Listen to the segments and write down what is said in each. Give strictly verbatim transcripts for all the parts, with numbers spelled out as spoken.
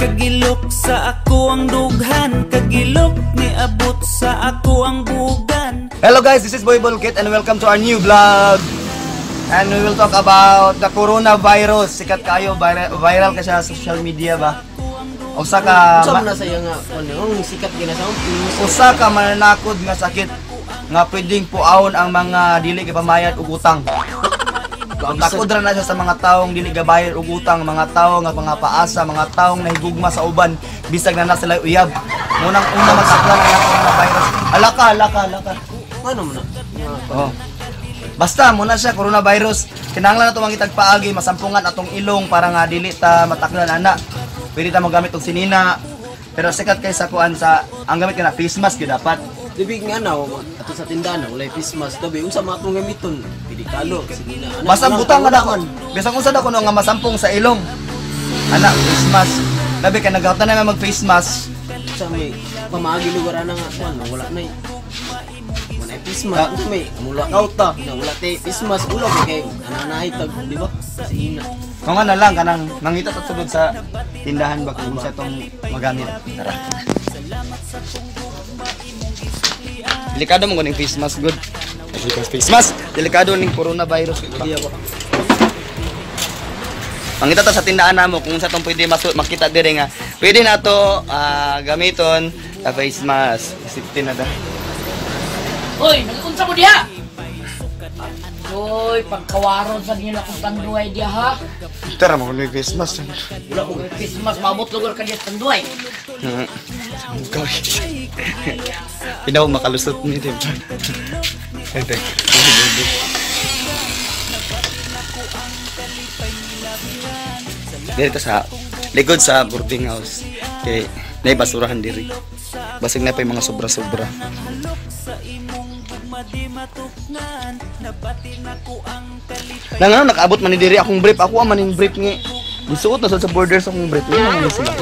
kagilok sa ako ang dughan, kagilok ni abot sa ako ang bugan. Hello guys, this is Boy Bolkit and welcome to our new vlog. And we will talk about the coronavirus. Sikat kayo, viral, viral ka sa social media ba? Usa ka Usa na saya nga ano, sikat gina sa usa ka mananakod nga sakit nga pwedeng puawon ang mga dili gipamayad og utang. Takod ra na siya sa mga taong dili gabayad og utang, mga tawo nga mga paasa, mga taong nahigugma sa uban bisag na na sila uyab. Munang una mataklan ang coronavirus. Alaka, alaka, alaka. Ano mo na? Oh. Basta muna siya coronavirus. Kinahanglan nato mangitag paagi masampungan atong ilong para nga dili ta mataklan ana. Pwede ta magamit og sinina. Pero sikat kay sa kuan sa ang gamit kana face mask gyud dapat. Dibig nga na ato sa tindahan wala face mask dabi unsa man atong gamiton? Pili kalo sinina. Basta butang nga dakon. Bisag unsa dakon nga masampung sa ilong. Ana face mask. Labi ka nagautan na mag face mask. Sa may pamaagi lugar ana nga kuan wala na. Wala face mask unsa may mula out ta. Wala tay face mask ulo kay ananahay tag di ba? Sinina. Kung ano lang kanang nangita at sulod sa tindahan ba kung sa itong magamit. Tara. Delikado mo kuning face mask good. Face mask. Delikado ning coronavirus. Iya ba? Mangita ta sa tindahan namo kung sa tong pwede masuk makita dire nga. Pwede na to uh, gamiton sa face mask. Safety na da. Hoy, nag-unsa mo diha? Hoy, pagkawaron sa niyo na kung tanduay diya ha. Tara mo kuning face mask. Wala ko kay Christmas, mabot lugar ka diya tanduay. Hmm. Pinaw makalusot ni din. Ente. Dito sa likod sa boarding house. Kay nay basurahan diri. Basig na pa yung mga sobra-sobra. Nang ano nakaabot man ni diri akong brief. Ako man ning brief nga. Gisuot na sa borders akong brief. Ano man sila.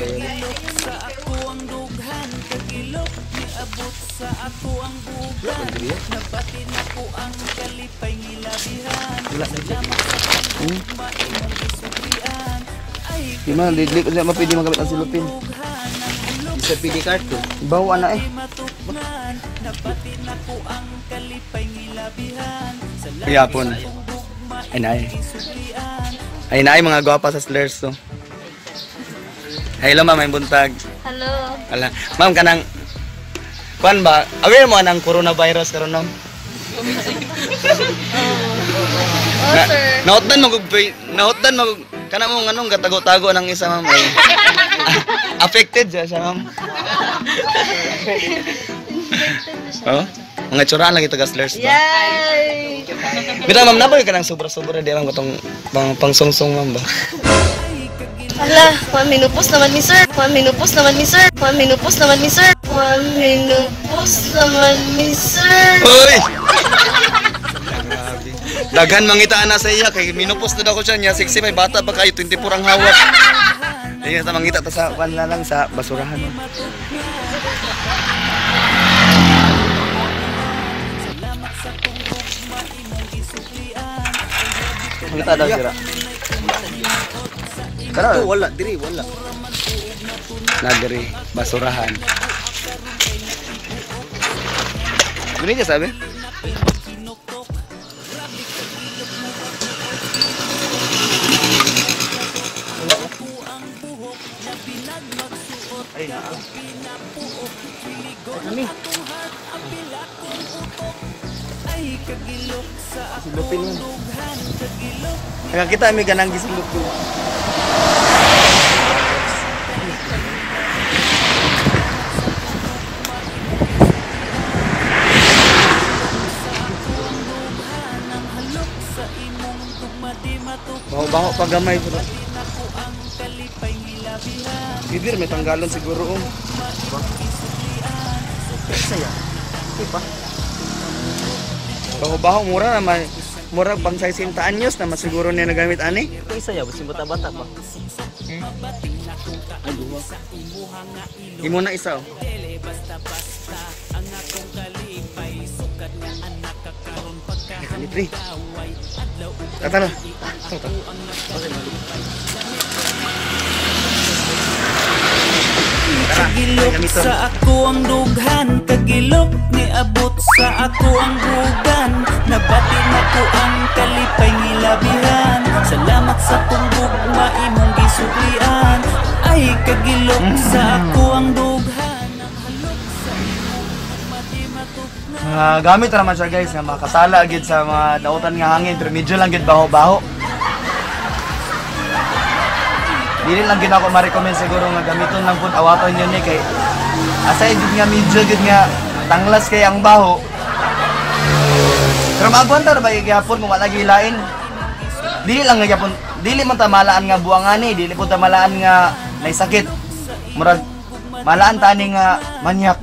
Di man didlik unya mapili magamit ang silupin. Sa P D card ko. Bawa na eh. Yapon. Ay naay. Ay naay mga gwapa sa slurs to. Hello ma'am, may buntag. Hello. Ala, ma'am kanang kuan ba? Aware mo anang coronavirus karon no? Oh, Na, sir. nautdan mo nautdan mo kana mo nganong gatago-tago nang isa ma'am. Ay. Affected siya siya ma'am. Oh, mga tsura lang ito gaslers ba? Yay! Bitaw ma'am napoy ka nang sobra-sobra di lang gotong pang pangsungsong ma'am ba? Ala, one minupos naman ni sir. One minupos naman ni sir. One minupos naman ni sir. One minupos naman ni sir. Hoy! Daghan mangitaan na sa iya kay minupos na daw ko siya niya sexy may bata pa kayo twenty-four ang hawak. Ayun ta mangita ta sa kwan na lang sa basurahan. Kita daw sira. Kana wala diri wala. Na diri basurahan. Ini aja sabi. Ay na. Kami. Silupin mo. Kaya kita may ganang gisilupin. Baho-baho pagamay bro. Bibir may tanggalon siguro um. Bisaya. Diba? Baho-baho mura naman. Mura bang sa sixty anyos na masiguro niya nagamit ani. Bisaya basi bata-bata pa. Hmm. Imo na isa oh. Libre. Tara. Tara. kagilok sa ako ang dughan, kagilok ni abot sa ako ang bugan. Nabati na ko ang kalipay nilabihan, salamat sa tunggugma imong gisuklian. Ay kagilok sa ako ang dughan, halok sa imong mati matukna. Uh, gamit naman siya guys nga makasala gid sa mga dautan nga hangin pero medyo lang gid baho-baho. Dili lang gid ako ma-recommend siguro nga gamiton lang pud awaton yun ni kay aside gid nga medyo gid nga tanglas kay ang baho. Pero maagwanta ra ba gyapon kung wala gilain. Dili lang nga gyapon, dili man ta malaan nga buangan ni, dili pud ta malaan nga nay sakit. Murag malaan tani nga manyak.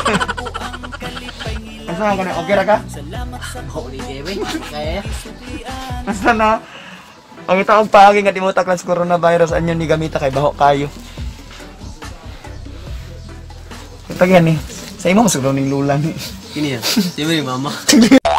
Asa ka na okay ra ka? Holy Kevin. Kaya. Asa na? Ang itaong pahagi nga timutak lang sa coronavirus anyo ni gamita kay baho kayo. Ito yan eh. Sa imo masuglaw ning lulan eh. Kini ya. Di ba ni mama?